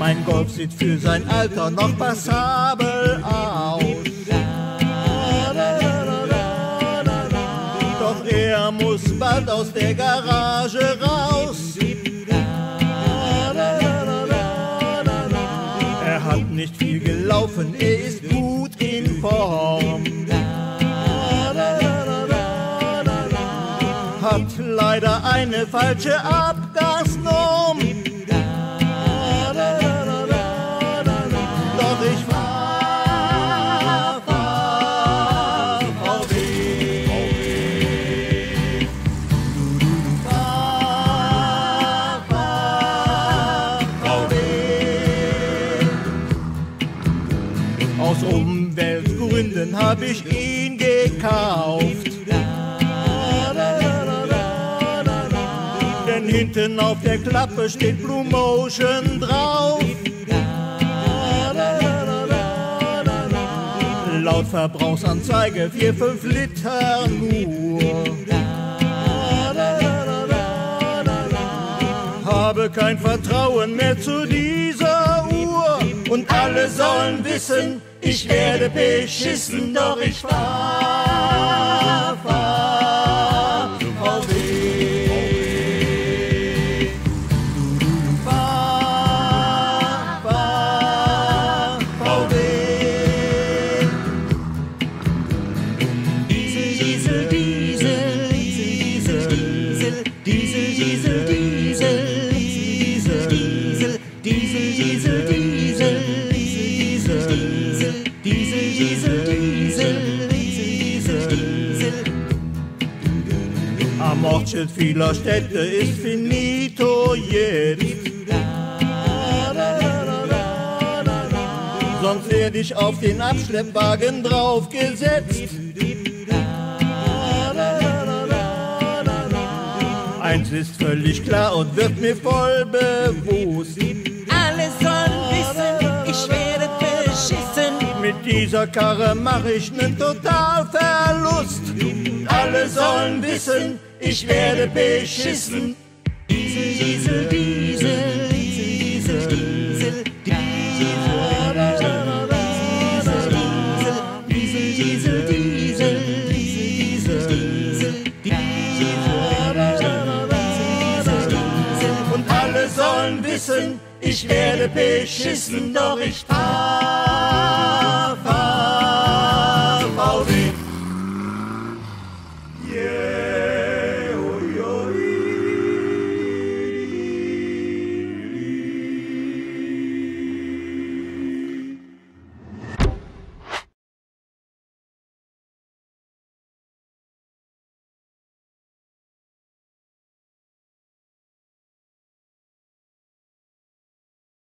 Mein Golf sieht für sein Alter noch passabel aus. Doch er muss bald aus der Garage raus. Er hat nicht viel gelaufen, er ist gut in Form. Hat leider eine falsche Abgasnorm. Doch ich fahr VW. Fahr VW. Aus Umweltgründen hab ich ihn gekauft. Denn hinten auf der Klappe steht Blue Motion drauf. Laut Verbrauchsanzeige 4-5 Liter nur. Habe kein Vertrauen mehr zu dieser Uhr. Und alle sollen wissen, ich werde beschissen, doch ich fahr VW. Am Ortsschild vieler Städte ist finito jetzt. Sonst werd ich auf den Abschleppwagen draufgesetzt. Eins ist völlig klar und wird mir voll bewusst. Alle sollen wissen, ich werde beschissen. Mit dieser Karre mach ich nen Totalverlust. Alle sollen wissen, ich werde beschissen. Diesel, Diesel, Diesel, Diesel, Diesel, Diesel, und alle sollen wissen, ich werde beschissen, doch ich fahr VW.